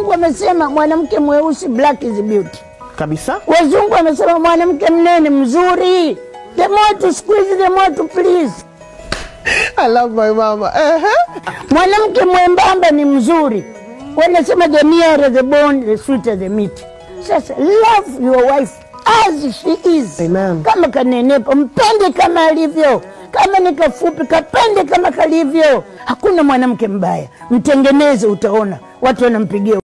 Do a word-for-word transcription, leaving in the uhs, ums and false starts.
Wazungu wamesema mwanamke mweusi, black is beauty. Kabisa. Wazungu wamesema mwanamke mnene mzuri. The more to squeeze, the more to please. I love my mama. Uh-huh. Mwanamke mwembamba ni mzuri. Wanasema the nearer the bone, the sweeter the meat. Sasa love your wife as she is. Amen. Kama kanenepa, mpende kama alivyo. Kama ni kafupi, kapende kama kalivyo. Hakuna mwanamke mbaya. Mtengeneze, utaona watu wanampigia.